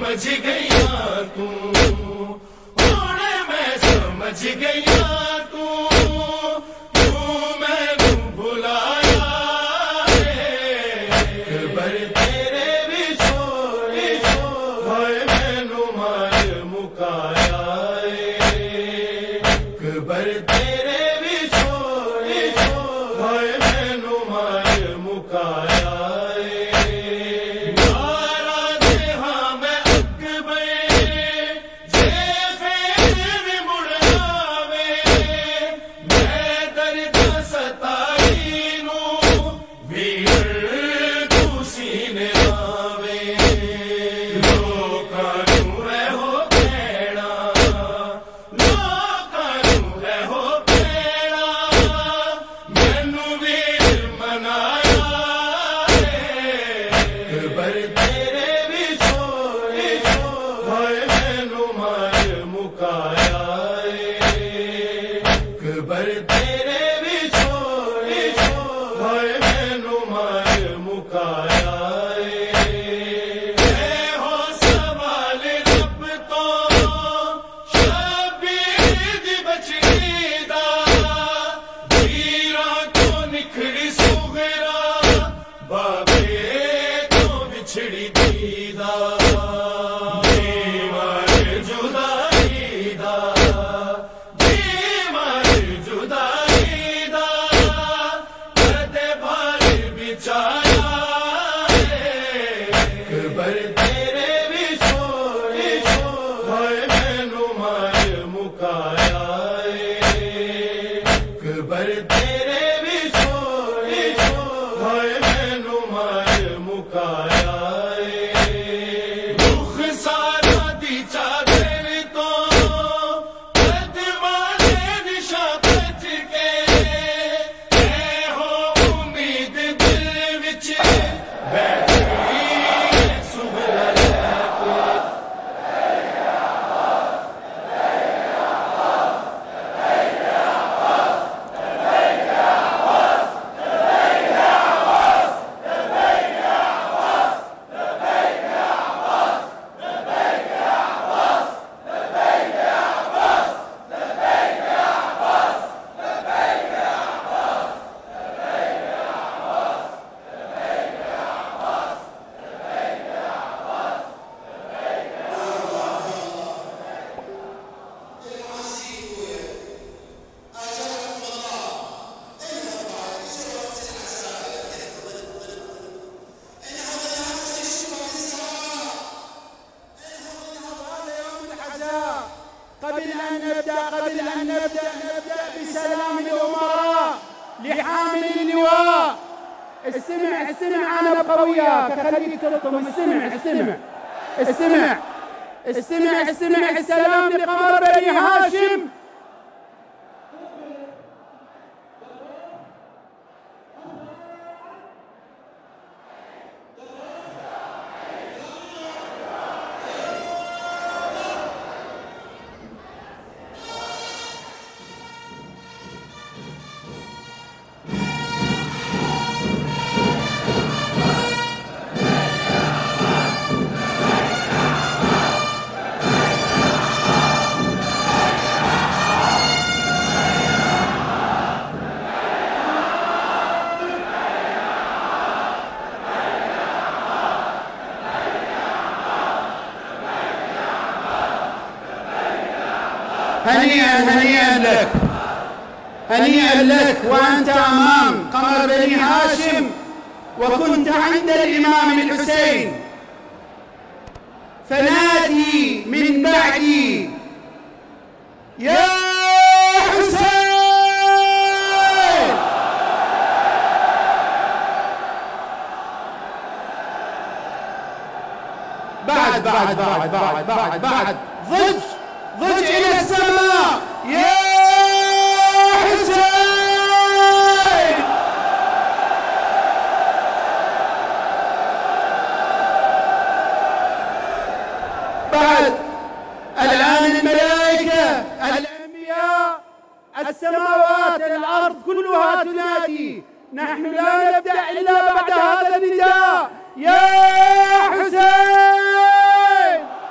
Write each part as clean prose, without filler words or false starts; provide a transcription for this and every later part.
سمجھ گیا تو میں سمجھ گیا تو میں بھلایا اکبر تیرے بچھوڑ میں نماز مکایا اکبر تیرے بچھوڑ میں نماز مکایا قبل أن نبدأ بسلام الأمراء لحامل اللواء. استمع أنا أبقى وياك، خليك تلطم. استمع السلام لقمر بني هاشم. هنيئا لك وأنت أمام قمر بني هاشم، وكنت عند الإمام الحسين، فنادي من بعدي يا حسين. بعد ضج إلى السماء يا حسين. بعد الآن الملائكة، الأنبياء، السماوات، الأرض كلها تنادي. نحن لا نبدأ إلا بعد هذا النداء يا حسين.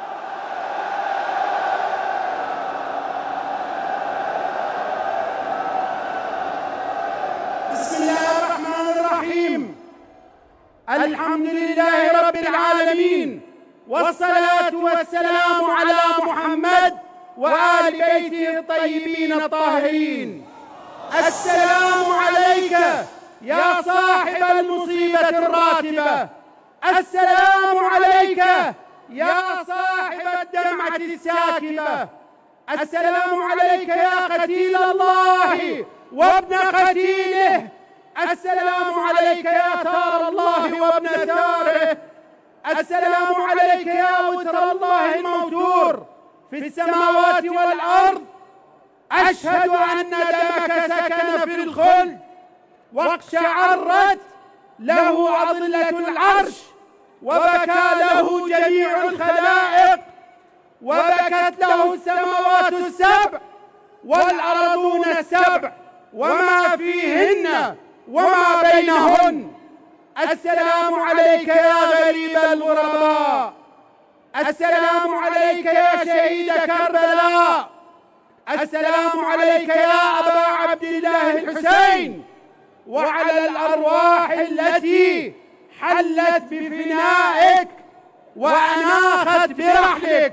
العالمين، والصلاة والسلام على محمد وآل بيته الطيبين الطاهرين. السلام عليك يا صاحب المصيبة الراتبة، السلام عليك يا صاحب الدمعة الساكبة، السلام عليك يا قتيل الله وابن قتيله، السلام عليك يا ثار الله وابن ثاره، السلام عليك يا وتر الله الموتور في السماوات والأرض. أشهد أن دمك سكن في الخلد واقشعرت له أظلة العرش، وبكى له جميع الخلائق، وبكت له السماوات السبع والأرضون السبع وما فيهن وما بينهن. السلام عليك يا غريب الغرباء، السلام عليك يا شهيد كربلاء، السلام عليك يا أبا عبد الله الحسين، وعلى الأرواح التي حلت بفنائك وأناخت برحلك،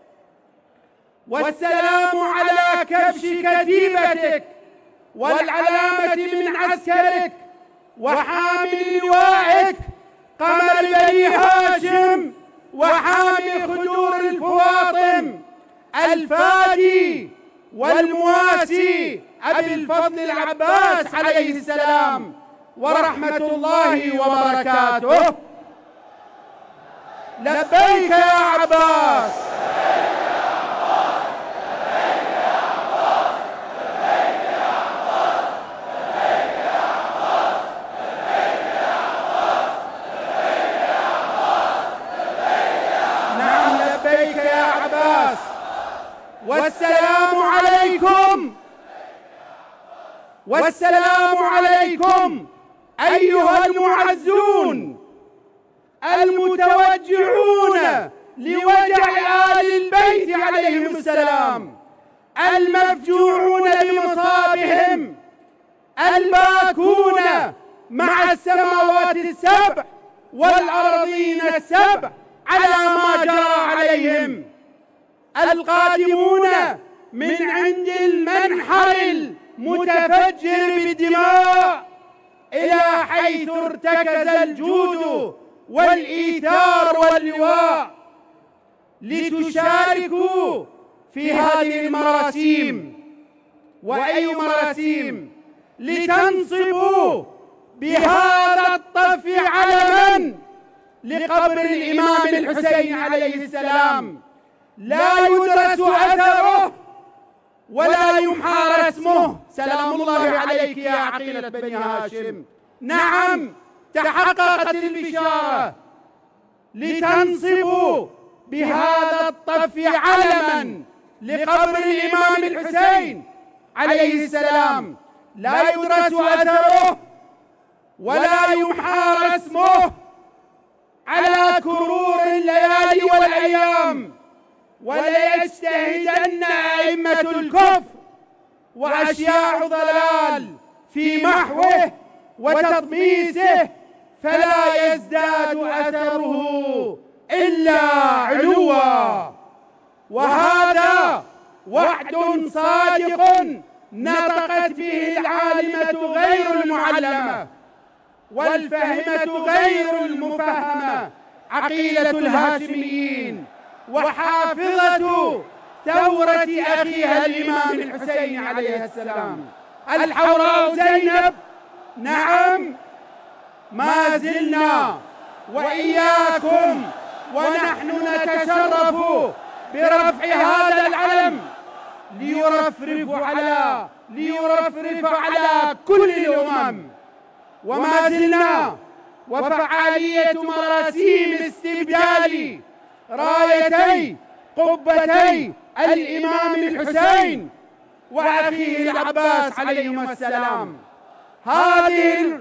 والسلام على كبش كتيبتك والعلامة من عسكرك وحامل لوائك قمر بني هاشم وحامي خدور الفواطم الفادي والمواسي أبي الفضل العباس عليه السلام ورحمة الله وبركاته. لبيك يا عباس، والسلام عليكم، والسلام عليكم أيها المعزون المتوجعون لوجع آل البيت عليهم السلام، المفجوعون بمصابهم، الباكون مع السماوات السبع والأرضين السبع على ما جرى عليهم، القادمون من عند المنحر المتفجر بالدماء إلى حيث ارتكز الجود والإيثار واللواء لتشاركوا في هذه المراسيم. وأي مراسيم؟ لتنصبوا بهذا الطف علما لقبر الإمام الحسين عليه السلام، لا يدرس أثره ولا يمحى رسمه. سلام الله عليك يا عقيلة بني هاشم. نعم، تحققت البشارة، لتنصبوا بهذا الطف علما لقبر الإمام الحسين عليه السلام، لا يدرس أثره ولا يمحى رسمه على كرور الليالي والأيام، وليجتهدن أئمة الكفر وأشياع ضلال في محوه وتطميسه، فلا يزداد أثره إلا علوا. وهذا وعد صادق نطقت به العالمة غير المعلمة والفهمة غير المفهمة عقيلة الهاشميين وحافظة ثورة أخيها الإمام الحسين عليه السلام الحوراء زينب. نعم، ما زلنا وإياكم ونحن نتشرف برفع هذا العلم ليرفرف على كل الأمم، وما زلنا وفعالية مراسيم استبدال رايتي قبتي الإمام الحسين وأخيه العباس عليهما السلام. هذه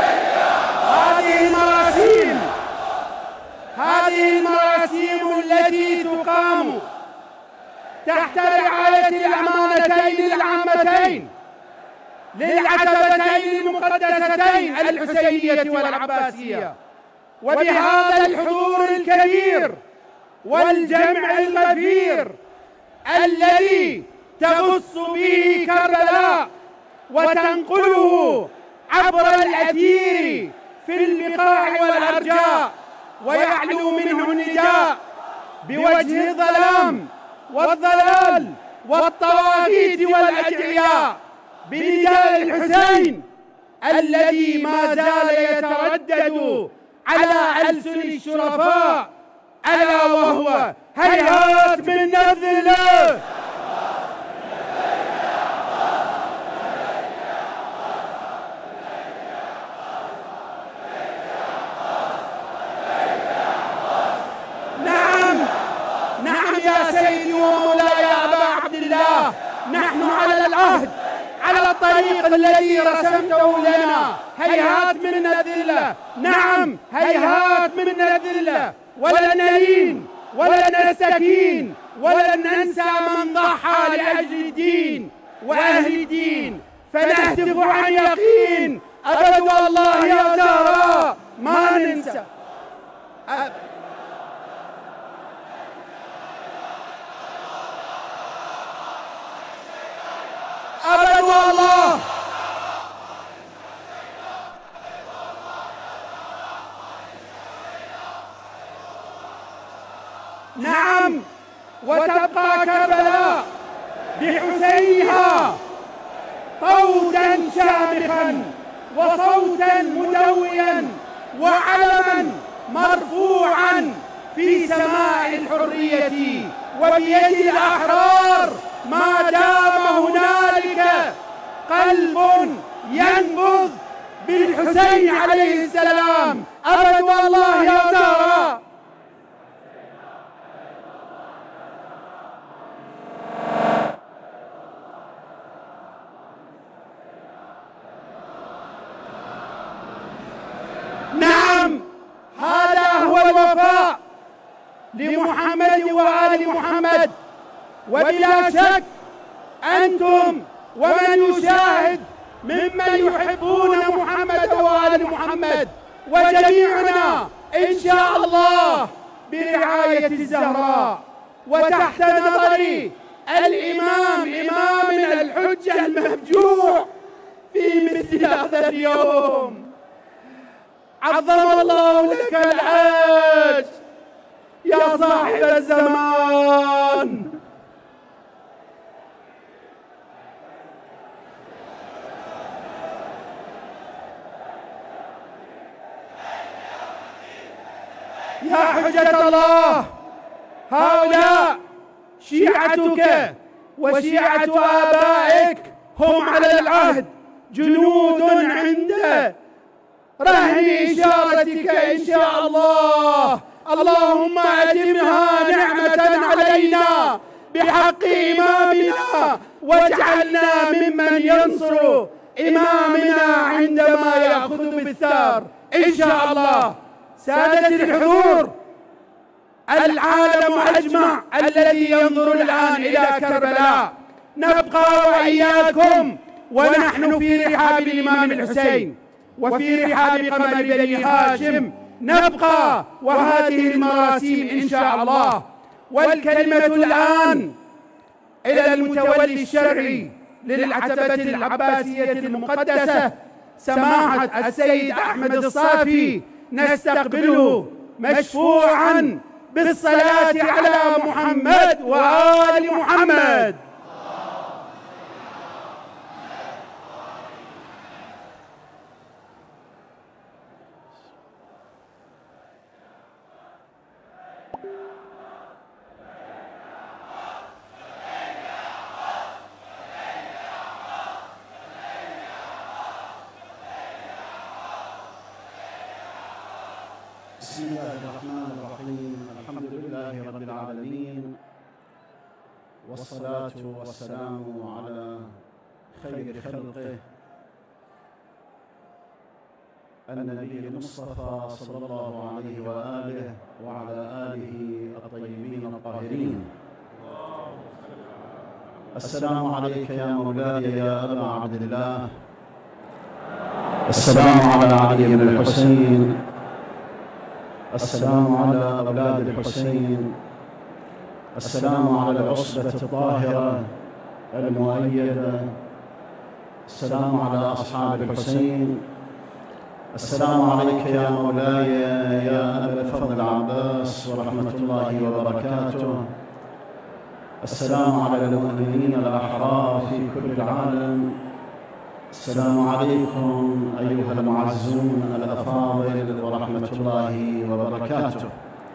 المراسيم التي تقام تحت رعاية الأمانتين العامتين للعتبتين المقدستين الحسينية والعباسية، وبهذا الحضور الكبير والجمع الغفير الذي تغص به كربلاء وتنقله عبر الأثير في البقاع والأرجاء، ويعلو منه النداء بوجه الظلام والضلال والطواغيت والأدعياء بنداء الحسين الذي ما زال يتردد على ألسن الشرفاء، ألا وهو هيهات من نذله. نعم يا سيدي ومولاي يا أبا عبد الله، نحن على العهد، على الطريق الذي رسمته لنا. هيهات من الذلة، نعم هيهات من الذلة، ولن نلين ولن نستكين ولن ننسى من ضحى لأجل الدين وأهل الدين، فنهتف عن يقين أبد والله يا زهراء ما ننسى. أبد والله. نعم، وتبقى كربلاء بحسينها طودا شامخا وصوتا مدويا وعلما مرفوعا في سماء الحرية وبيد الأحرار، ما دام هنالك قلب ينبض بالحسين عليه السلام. أبد والله يا زهراء. نعم، هذا هو الوفاء لمحمد وآل محمد، وبلا شك أنتم ومن يشاهد ممن يحبون محمد وآل محمد وجميعنا إن شاء الله برعاية الزهراء وتحت نظر الإمام إمامنا الحجة المفجوع في مثل هذا اليوم. عظم الله لك العاج يا صاحب الزمان. يا حجة الله، هؤلاء شيعتك وشيعة آبائك هم على العهد جنود عند رهن إشارتك إن شاء الله. اللهم أدمها نعمة علينا بحق إمامنا، واجعلنا ممن ينصر إمامنا عندما يأخذ بالثار إن شاء الله. سادة الحضور، العالم أجمع الذي ينظر الآن إلى كربلاء، نبقى وإياكم ونحن في رحاب الإمام الحسين وفي رحاب قمر بني هاشم نبقى، وهذه المراسيم إن شاء الله. والكلمة الآن إلى المتولي الشرعي للعتبة العباسية المقدسة سماحة السيد أحمد الصافي، نستقبله مشفوعا بالصلاة على محمد وآل محمد. بسم الله الرحمن الرحيم. الحمد لله رب العالمين، والصلاة والسلام على خير خلقه النبي المصطفى صلى الله عليه وآله وعلى آله الطيبين الطاهرين. السلام عليك يا مولاي يا أبا عبد الله. السلام على علي بن الحسين. السلام على أولاد الحسين. السلام على العصبة الطاهرة المؤيدة. السلام على أصحاب الحسين. السلام عليك يا مولاي يا أبا الفضل العباس ورحمة الله وبركاته. السلام على المؤمنين الأحرار في كل العالم. السلام عليكم أيها المعزون الأفاضل ورحمة الله وبركاته.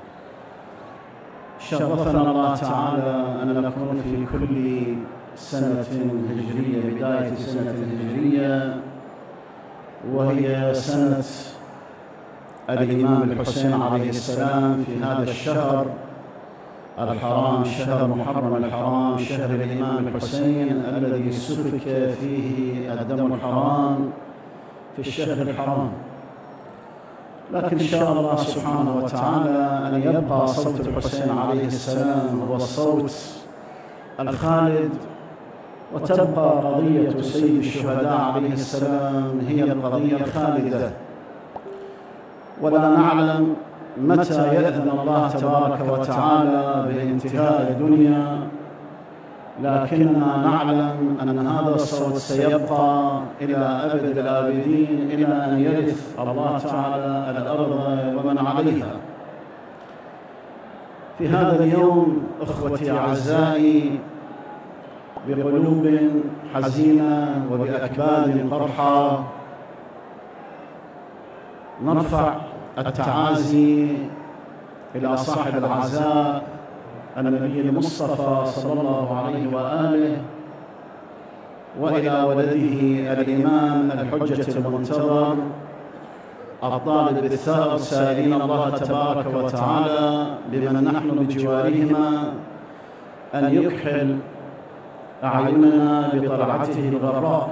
شرفنا الله تعالى أن نكون في كل سنة هجرية، بداية سنة هجرية، وهي سنة الإمام الحسين عليه السلام، في هذا الشهر الحرام، شهر محرم الحرام، شهر الإمام الحسين الذي سفك فيه الدم الحرام في الشهر الحرام. لكن إن شاء الله سبحانه وتعالى أن يبقى صوت الحسين عليه السلام هو الصوت الخالد، وتبقى قضية سيد الشهداء عليه السلام هي القضية الخالدة. ولا نعلم متى يأذن الله تبارك وتعالى بانتهاء الدنيا، لكننا نعلم أن هذا الصوت سيبقى إلى أبد الآبدين، إلى أن يرث الله تعالى الأرض ومن عليها. في هذا اليوم أخوتي أعزائي، بقلوب حزينة وبأكباد قرحى نرفع التعازي إلى صاحب العزاء النبي المصطفى صلى الله عليه وآله، وإلى ولده الإمام الحجة المنتظر الطالب الثائر، سائلين الله تبارك وتعالى بمن نحن بجوارهما أن يكحل أعيننا بطلعته الغراء.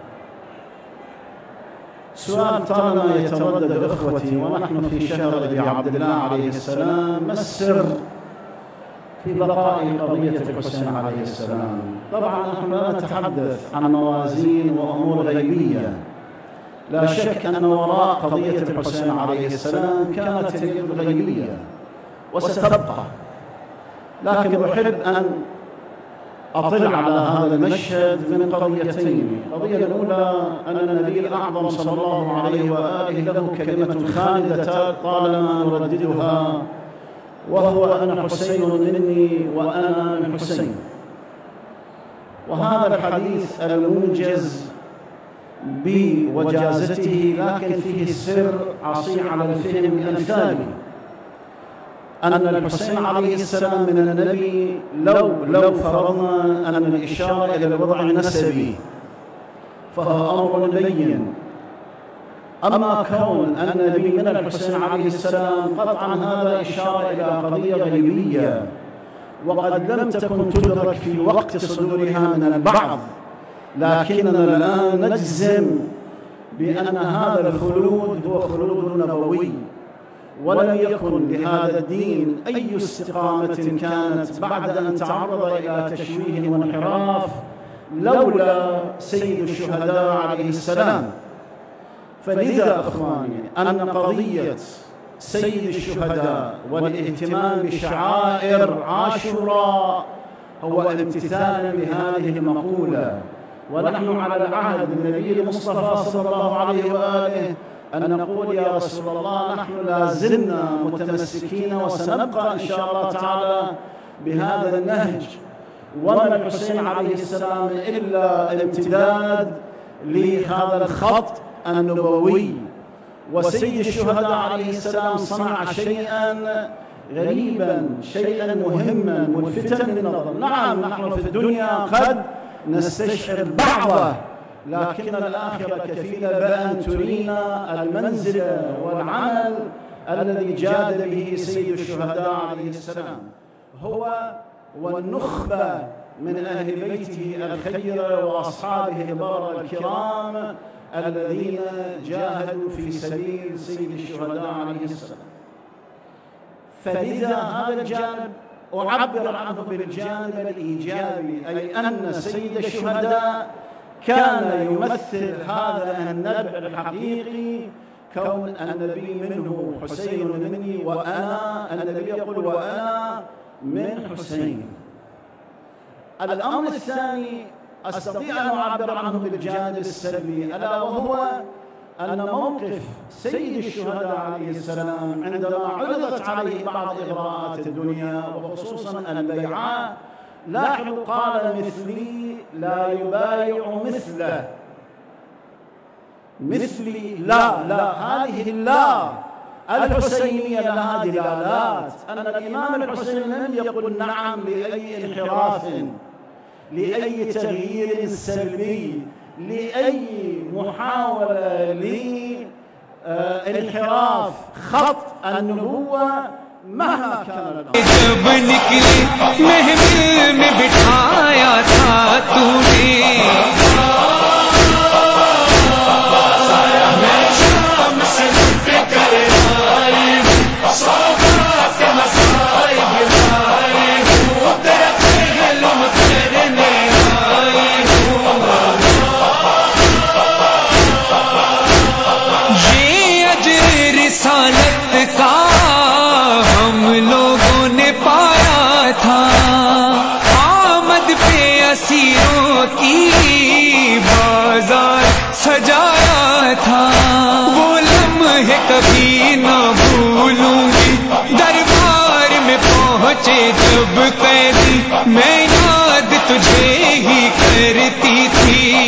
سؤال طالما يتردد إخوتي ونحن في شهر أبي عبد الله عليه السلام، ما السر في بقاء قضية الحسين عليه السلام؟ طبعا نحن لا نتحدث عن موازين وأمور غيبية، لا شك أن وراء قضية الحسين عليه السلام كانت اليد غيبية وستبقى، لكن أحب أن أطل على هذا المشهد من قضيتين. القضية الأولى أن النبي الأعظم صلى الله عليه وآله له كلمة خالدة طالما نرددها، وهو أنا حسين مني وأنا من حسين. وهذا الحديث الموجز بوجازته، لكن فيه السر عصي على الفهم الأمثالي، أن الحسين عليه السلام من النبي لو فرضنا أن الإشارة إلى الوضع النسبي فهو أمر بين. أما كون أن النبي من الحسين عليه السلام، قطعا هذا إشارة إلى قضية غيبية، وقد لم تكن تدرك في وقت صدورها من البعض، لكننا الآن نجزم بأن هذا الخلود هو خلود نبوي، ولم يكن لهذا الدين أي استقامة كانت بعد أن تعرض إلى تشويه وانحراف لولا سيد الشهداء عليه السلام. فلذا أخواني، أن قضية سيد الشهداء والاهتمام بشعائر عاشوراء هو امتثالا لهذه المقولة، ونحن على العهد النبي المصطفى صلى الله عليه وآله أن نقول يا رسول الله نحن لا زلنا متمسكين وسنبقى إن شاء الله تعالى بهذا النهج، وما الحسين عليه السلام إلا الامتداد لهذا الخط النبوي. وسيد الشهداء عليه السلام صنع شيئا غريبا، شيئا مهما ملفتا للنظر. نعم نحن في الدنيا قد نستشعر بعضه، لكن الآخرة كفيلة بأن ترينا المنزل والعمل الذي جاد به سيد الشهداء عليه السلام. هو والنخبة من أهل بيته الخير وأصحابه البررة الكرام الذين جاهدوا في سبيل سيد الشهداء عليه السلام. فلذا هذا الجانب أعبر عنه بالجانب الإيجابي، أي أن سيد الشهداء كان يمثل هذا النبع الحقيقي، كون النبي منه حسين مني وأنا، النبي يقول وأنا من حسين. الأمر الثاني أستطيع أن أعبر عنه بالجانب السلبي، ألا وهو أن موقف سيد الشهداء عليه السلام عندما عرضت عليه بعض إغراءات الدنيا وخصوصا البيعاء، لاحظوا قال مثلي لا يبايع مثله، مثلي لا هذه اللا الحسينية لها دلالات، أن الإمام الحسين لم يقل نعم لأي انحراف، لأي تغيير سلبي، لأي محاولة لانحراف خط النبوة مهما كان الأمر. جب نکلی محفل میں بٹھایا تھا تو نے، یہ اجر رسالت کا ہم لوگوں نے پایا تھا، آمد پہ اسیروں کی بازار سجایا تھا، وہ لمحے کبھی نہ بھولوں گی، دربار میں پہنچے جب قیدی میں یاد تجھے ہی کرتی تھی،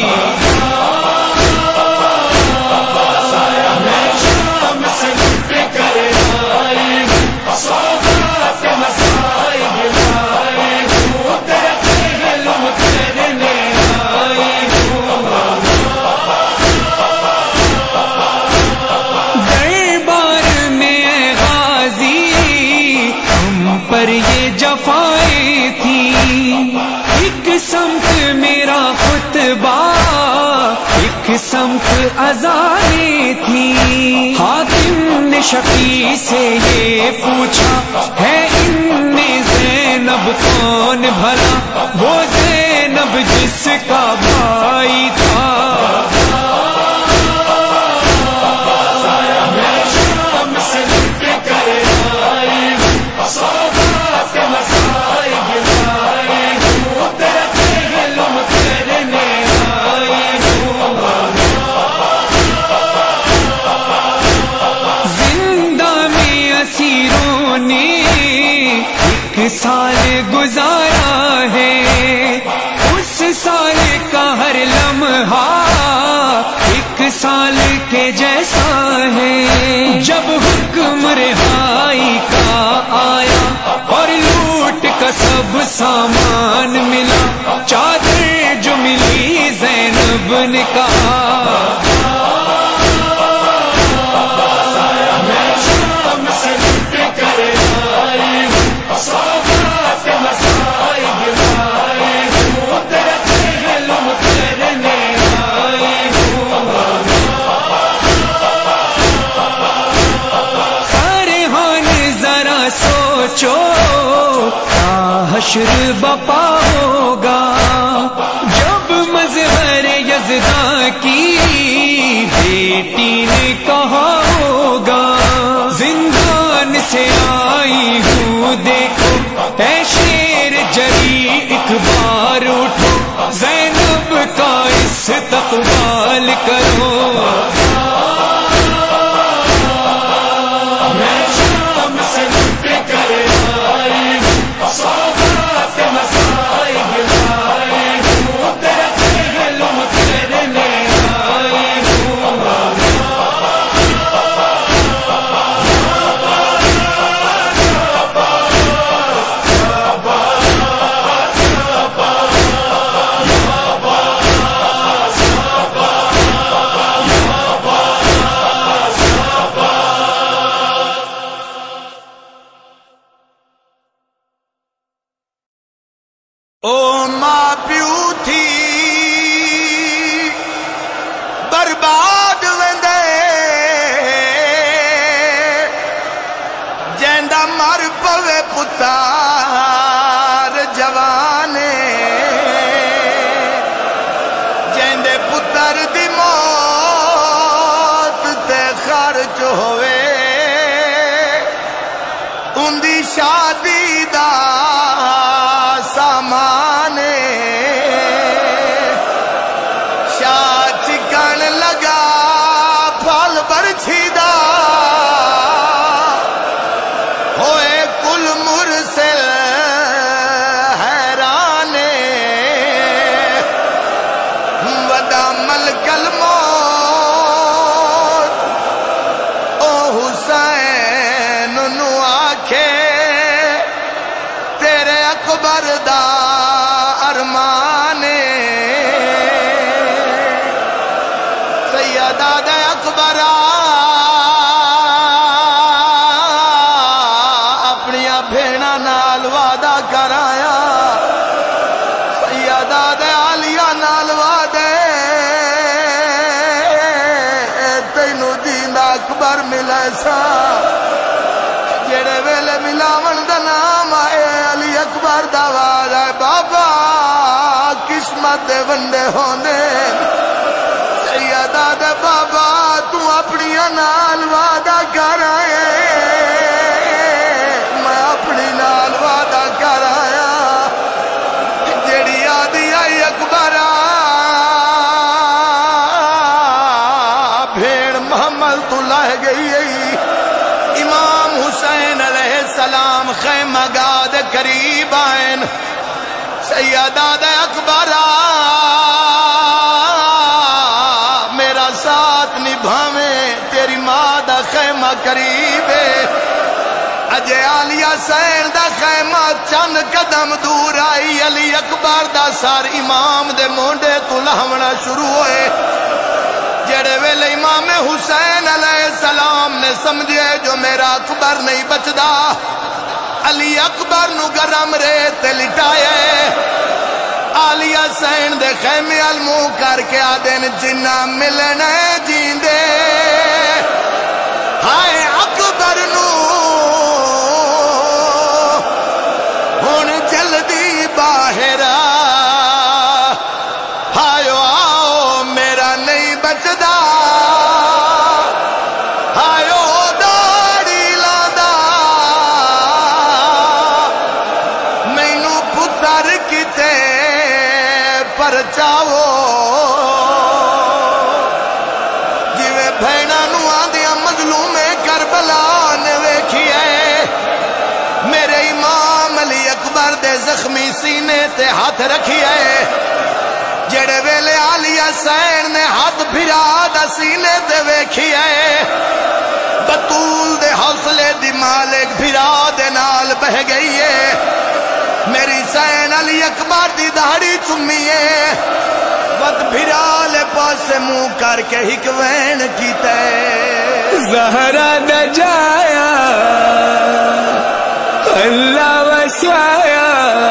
پر یہ جفائیں تھی، ایک سمت میرا خطبہ ایک سمت اذانیں تھی، حاکم نے شفیع سے یہ پوچھا ہے ان زینب کون بھلا، وہ زینب جس کا بھائی تھا، سال گزارا ہے، اس سال کا ہر لمحہ ایک سال کے جیسا ہے، جب حکم رہائی کا آیا اور لوٹ کا سب سامان ملا، چادر جو ملی زینب نے کہا حشر بپا ہوگا، جب مظہر یزداں کی بیٹی نے کہا ہوگا، زندان سے آئی ہوں دیکھو اے شیر جری ایک بار اٹھو، زینب کا استقبال کرو، او ماں پیو تھی برباد ویندے جیندا مر اکبر دی موت تے خرچ ہوئے ان دی شادی دا سامان شاہ چکن لگا پھل برچھی دا ہوئے کل مرسل حیران ودا ملک الموت او حسین نو آکھے تیرے اکبر دا ارمان سیدہ دے اکبر اپنیاں بھیڑا نال وعدہ کرایا سیدہ دے عالیہ نال وعدے تینو دین اکبر ملے سا جڑے ویلے ملاون دا نام آئے علی اکبر دا وعدہ ہے بابا قسمت دے ونڈے ہوندے سیدہ دے بابا تو اپنی نال وعدہ کر آئے میں اپنی نال وعدہ کر آیا جیڑی آدھی آئی اکبر بھیڑ محمد تو لہ گئی امام حسین علیہ السلام خیمہ گاہ دے قریب آئین سیدہ دے اکبر میرا ساتھ نبھاویں تیری ماں دا خیمہ قریب اجے عالیہ حسین دا خیمہ چند قدم دور آئی علی اکبر دا سر امام دے مونڈے تو لہونا شروع ہوئے جڑے ویلے امام حسین علیہ السلام نے سمجھے جو میرا اکبر نہیں بچدا علی اکبر نو گرم ریت لٹائے عالیہ حسین دے خیمے المو کر کے آدن جنہ ملنے جیندے ہائے اکبر نو ہون جلدی باہر ہائیو آؤ میرا نہیں بچدا ہائیو داڑی لاندا مینو پتر کتے پر چاہو جویں بھیڑا نو آندیاں مظلوم کربلا نے ویکھیے میرے امام علی اکبر دے زخمی سینے تے ہاتھ رکھیے جڑے ویلے علی حسین نے ہاتھ بھرا دا سینے تے ویکھیے بطول دے حوصلے دی مالک بھرا دے نال بہ گئی ہے میری حسین علی اکبر دی داڑھی چمیے وقت بھرا لے پاسے منہ کر کے ہکوین کیتے زہرا نہ جایا اللہ وسایا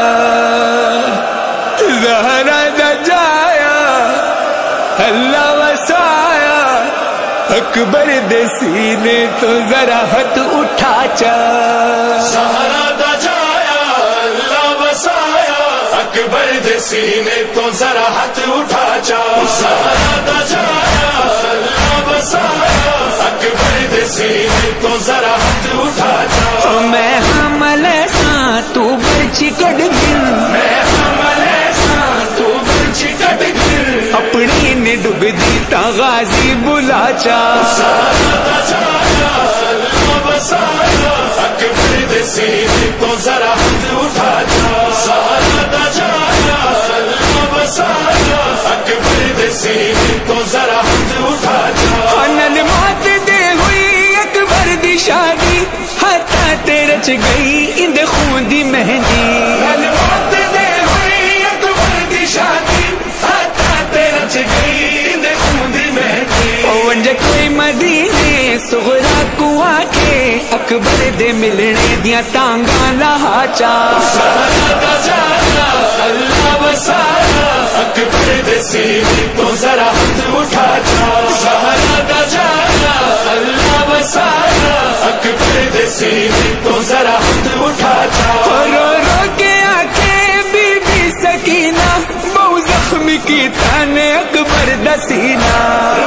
زہرا نہ جایا اللہ وسایا اکبر دے سینے تو ذرا ہاتھ اٹھا چا زہرا دا جایا اللہ وسایا اکبر دے سینے تو ذرا ہاتھ اٹھا چا زہرا دا جایا اللہ وسایا اکبر دے سینے تو ذرا ہاتھ اٹھا چا میں حمل ساں تو برچی کٹ گر میں حمل ساں تو برچی کٹ گر اپنی نے ڈب دیتا غازی بلا چا زہرا دا جایا اللہ وسایا اکبر دے سینے تو ذرا ہاتھ اٹھا چا زہرا دا جایا اللہ وسایا اکبر دے سینے تو ذرا ہاتھ اٹھا چا انل مات دے ہوئی اکبر دی شادی ہاتھا تے رچ گئی اند خون دی مہندی موت دے ہوئی اکبر دی شادی ہاتھا تے رچ گئی اند خون دی مہندی ونج کوئی مدینے صغرا کو آکے اکبر دے ملنے دیاں تانگاں لہا چا زہرا دا جایا اللہ وسایا اکبر دے سینے تو ذرا ہاتھ اٹھا چا زہرا دا جایا اللہ وسایا اکبر دے سینے تو ذرا ہاتھ اٹھا چا رو رو کے آنکھیں بی بی سکینہ بہو زخمی کی تانے اکبر دسینا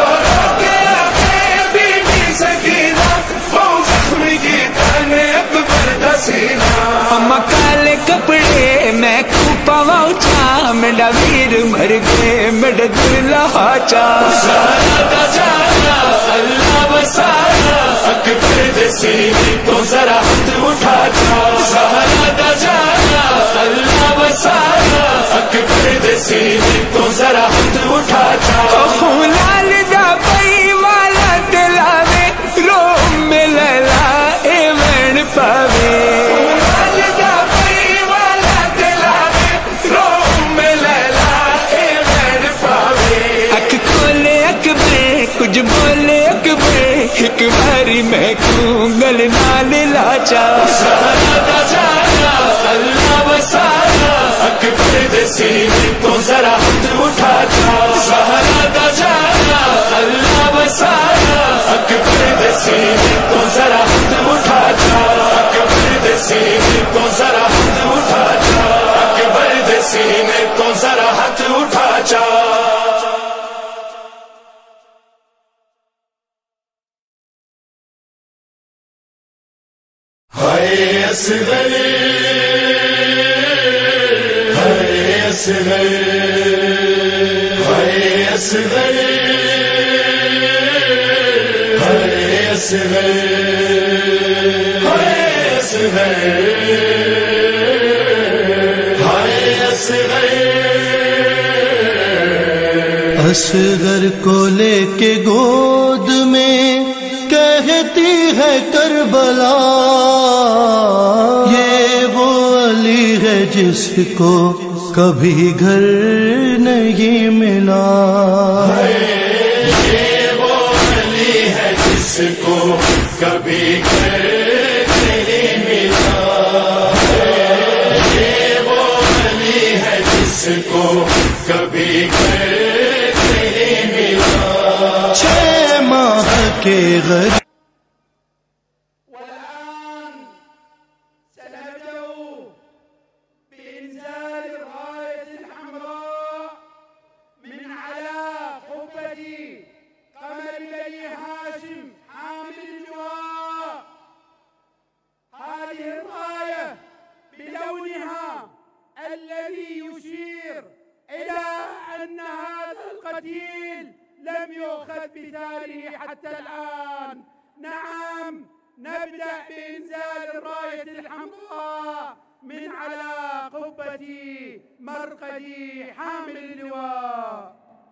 اما کالے کپڑے میں کوپا واؤچا میرا ویر مر گئے میرا دل لہاچا سارا جانا اللہ وسایا اکبر دے سینے تو ذرا ہاتھ اٹھا جا سارا جانا اللہ وسایا اکبر دے سینے تو ذرا ہاتھ اٹھا جا خون لال دا پئی والا دلاوے رو میں لیلا اے وین پاوے کچھ بولے اکبر ایک باری میں کیوں گل نال لاچا سارا جانا اللہ وسایا اکبر دے سینے تو ذرا ہاتھ اٹھا جا سارا جانا اللہ وسایا اکبر دے سینے تو ذرا ہاتھ اٹھا جا اکبر دے سینے تو ذرا ہاتھ اٹھا جا اکبر دے سینے تو ذرا ہاتھ اٹھا جا ہائے اصغر ہائے اصغر ہائے اصغر ہائے اصغر ہائے اصغر ہائے اصغر اصغر کو لے کے گود میں کہتی ہے کربلا یہ وہ علی ہے جس کو کبھی گھر نہیں ملا یہ وہ علی ہے جس کو کبھی گھر نہیں ملا یہ وہ علی ہے جس کو کبھی گھر نہیں ملا 6 ماہ کے غریب الذي يشير إلى أن هذا القتيل لم يؤخذ بثاره حتى الآن. نعم، نبدأ بإنزال الراية الحمراء من على قبة مرقد حامل اللواء.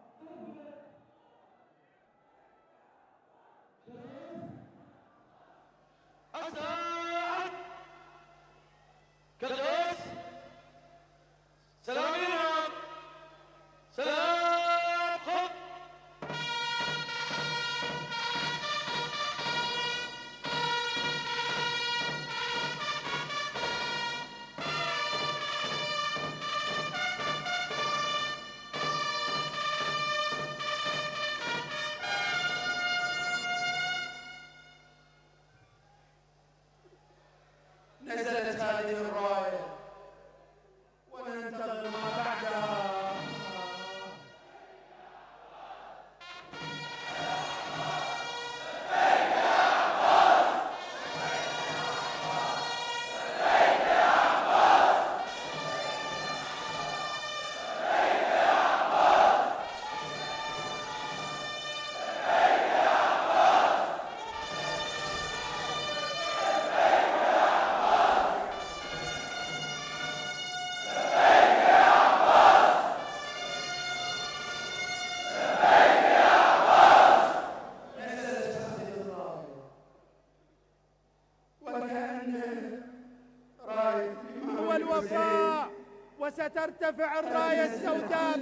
نزلت هذه الراية وننتظر ما بعدها. الوفاء، وسترتفع الراية السوداء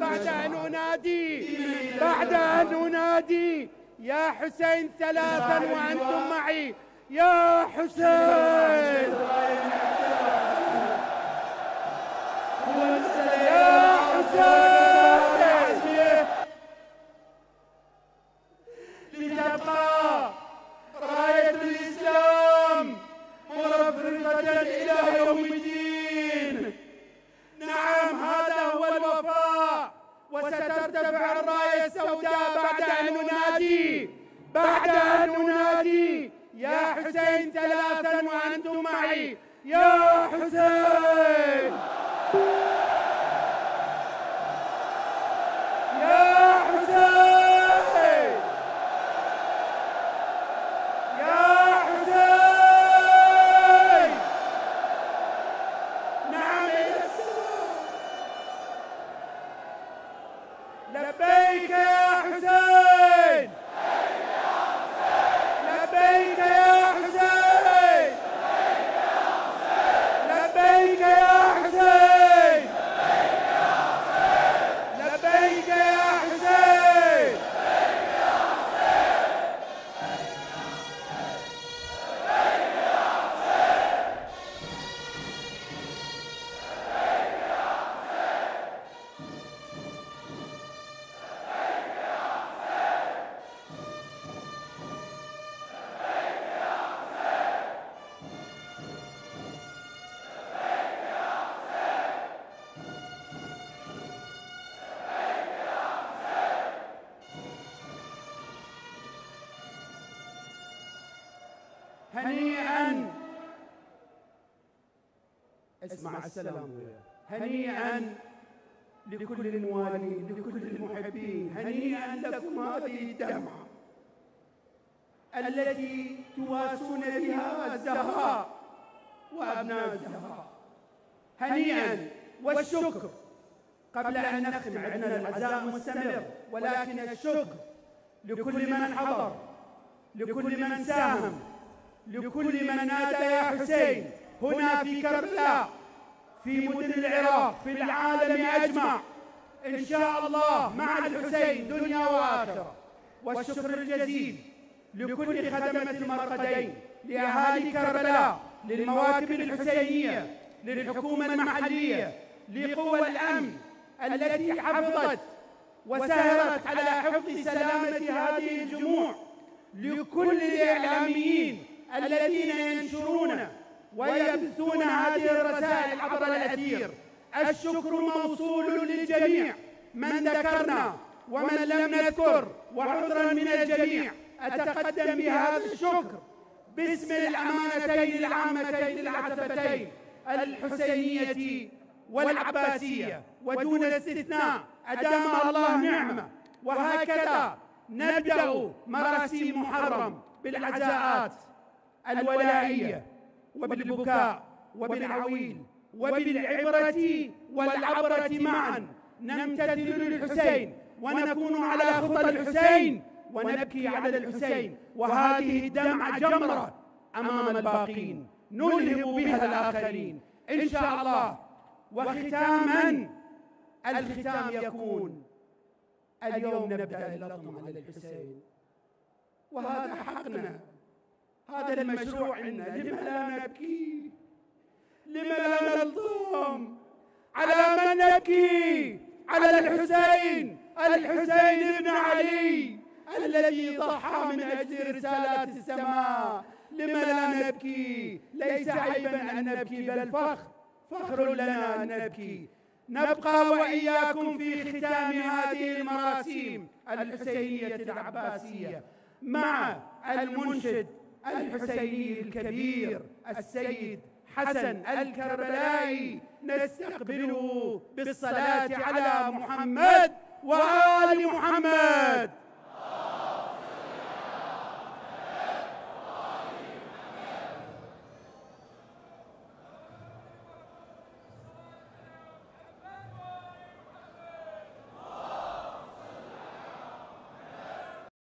بعد أن أنادي يا حسين 3 وأنتم معي. يا حسين، يا حسين، لتبقى راية الإسلام مرفرقة إلى يوم الدين. نعم، هذا هو الوفاء، وسترتفع هنيئا. اسمع السلام. هنيئا لكل الموالين، لكل المحبين، هنيئا لكم هذه الدمعة التي تواسون بها الزهراء وأبناء الزهراء. هنيئا. والشكر قبل أن نختم، عندنا العزاء مستمر، ولكن الشكر لكل من حضر، لكل من ساهم، لكل من نادى يا حسين هنا في كربلاء، في مدن العراق، في العالم أجمع، إن شاء الله مع الحسين دنيا وآخرة. والشكر الجزيل لكل خدمة المرقدين، لأهالي كربلاء، للمواكب الحسينية، للحكومة المحلية، لقوى الأمن التي حفظت وساهرت على حفظ سلامة هذه الجموع، لكل الإعلاميين الذين ينشرون ويبثون هذه الرسائل عبر الأثير. الشكر موصول للجميع، من ذكرنا ومن لم نذكر، وعذرا من الجميع. أتقدم بهذا الشكر باسم الأمانتين العامتين العتبتين الحسينية والعباسية، ودون استثناء أدام الله نعمة. وهكذا نبدأ مراسيم محرم بالعزاءات الولائية، وبالبكاء، وبالعويل، وبالعبرة والعبرة معا. نمتثل للحسين ونكون على خطى الحسين ونبكي على الحسين، وهذه الدمعة جمرة أمام الباقين نلهم بها الآخرين إن شاء الله. وختاما، الختام يكون اليوم نبدأ اللطم على الحسين، وهذا حقنا، هذا المشروع عندنا. لما لا نبكي؟ لما لا نلطم؟ على من نبكي؟ على الحسين، الحسين بن علي الذي ضحى من أجل رسالات السماء. لما لا نبكي؟ ليس عيبا أن نبكي، بل فخر لنا أن نبكي. نبقى وإياكم في ختام هذه المراسيم الحسينية العباسية مع المنشد الحسيني الكبير السيد حسن الكربلائي، نستقبله بالصلاة على محمد وآل محمد.